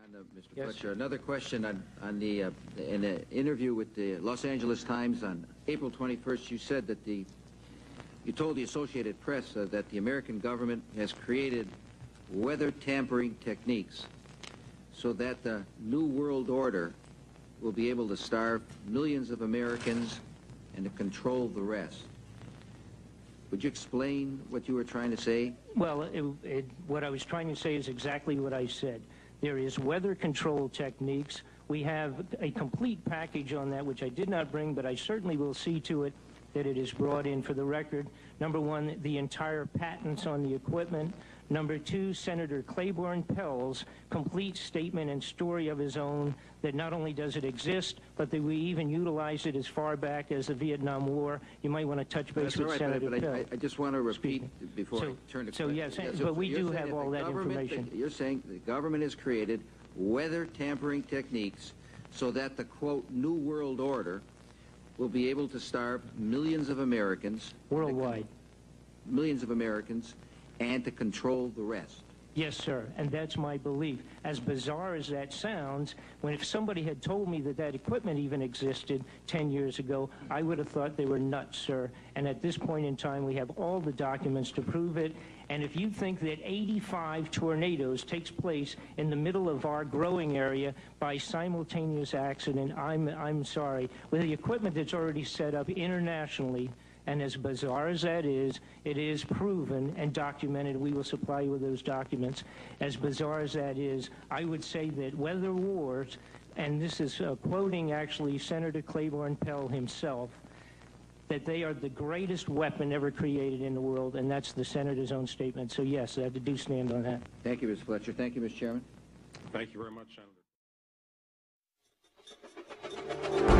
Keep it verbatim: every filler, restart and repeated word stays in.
on, uh, Mister Yes. Fletcher, another question on, on the, uh, in an interview with the Los Angeles Times on April twenty-first, you said that the, you told the Associated Press uh, that the American government has created weather tampering techniques so that the New World Order will be able to starve millions of Americans and to control the rest. Would you explain what you were trying to say? Well, it, it, what I was trying to say is exactly what I said. There is weather control techniques. We have a complete package on that, which I did not bring, but I certainly will see to it that it is brought in for the record. Number one, the entire patents on the equipment. Number two, Senator Claiborne Pell's complete statement and story of his own that not only does it exist, but that we even utilize it as far back as the Vietnam War. You might want to touch base That's with all right, Senator but I, Pell. I, I just want to repeat Speaking. before so, I turn to So yes, yeah, but we do saying have all that information. The, you're saying the government has created weather tampering techniques so that the, quote, New World Order will be able to starve millions of Americans. Worldwide. Millions of Americans and to control the rest. Yes, sir, and that's my belief. As bizarre as that sounds, when if somebody had told me that that equipment even existed ten years ago, I would have thought they were nuts, sir. And at this point in time, we have all the documents to prove it. And if you think that eighty-five tornadoes takes place in the middle of our growing area by simultaneous accident, I'm, I'm sorry. With the equipment that's already set up internationally, and as bizarre as that is, it is proven and documented. We will supply you with those documents. As bizarre as that is, I would say that weather wars, and this is uh, quoting actually Senator Claiborne Pell himself, that they are the greatest weapon ever created in the world, and that's the Senator's own statement. So yes, I do stand on that. Thank you, Mister Fletcher. Thank you, Mister Chairman. Thank you very much, Senator.